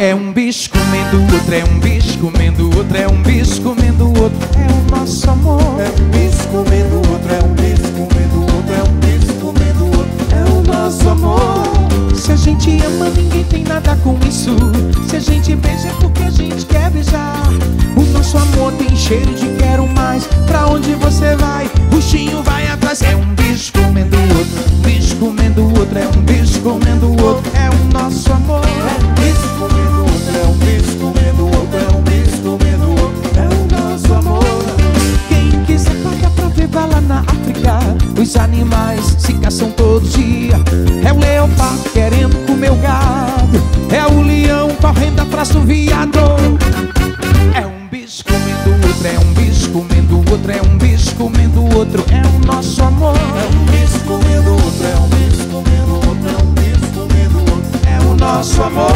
É um bicho comendo o outro, é um bicho comendo o outro, é um bicho comendo o outro, é o nosso amor. É um bicho comendo o outro, é um bicho comendo o outro, é um bicho comendo o outro, é o nosso amor. Se a gente ama, ninguém tem nada com isso. Se a gente beija é porque a gente quer beijar. O nosso amor tem cheiro de quero mais. Pra onde você vai, o bichinho vai atrás. É um bicho comendo o outro, um bicho comendo o outro, é um bicho comendo o outro, é o nosso amor. É um bicho comendo o outro, é um bicho comendo o outro, é um bicho comendo o outro, é o nosso amor. Quem quiser paga pra ver, vai lá na África. Os animais se caçam todo dia. É o leopardo querendo comer o gado, é o leão correndo atrás do viado. É um bicho comendo o outro, é um bicho comendo o outro, é um bicho comendo o outro, é o nosso amor. É um bicho comendo o outro, é um bicho comendo o outro, é um bicho comendo o outro, É o nosso amor.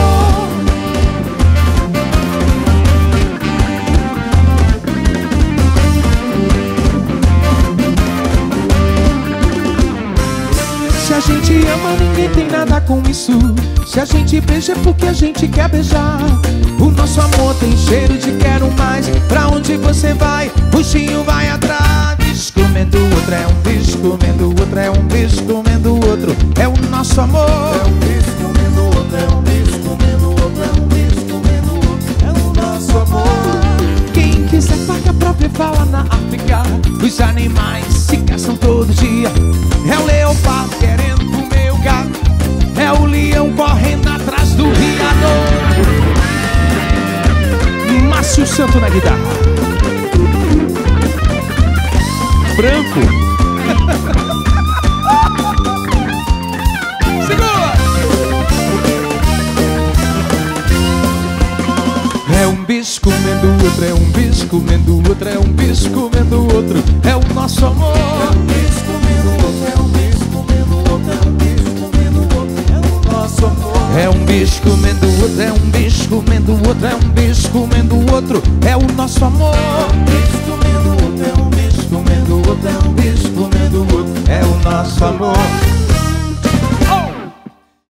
Se a gente ama, ninguém tem nada com isso. Se a gente beija é porque a gente quer beijar. O nosso amor tem cheiro de quero mais. Pra onde você vai, o bichinho vai atrás. Bicho comendo o outro, é um bicho comendo o outro, é um bicho comendo o outro, é o nosso amor. é um bicho comendo o outro, é um bicho comendo o outro, é um bicho comendo o outro, é o nosso amor. Quem quiser paga pra ver, fala na África. Os animais se caçam todo dia. É o leopardo querendo comer o gato, é o leão correndo atrás do viado. Márcio Santo na guitarra. Branco. Segura! É um bicho comendo o outro, é um bicho comendo o outro, é um bicho comendo o outro, é o nosso amor. É um bicho comendo o outro, é um bicho comendo o outro, é um bicho comendo o outro, é o nosso amor. É um bicho comendo o outro, é um bicho comendo o outro, é um bicho comendo o outro, é o nosso amor. É um bicho comendo o outro, é um bicho comendo o outro, é um bicho comendo o outro, É o nosso amor.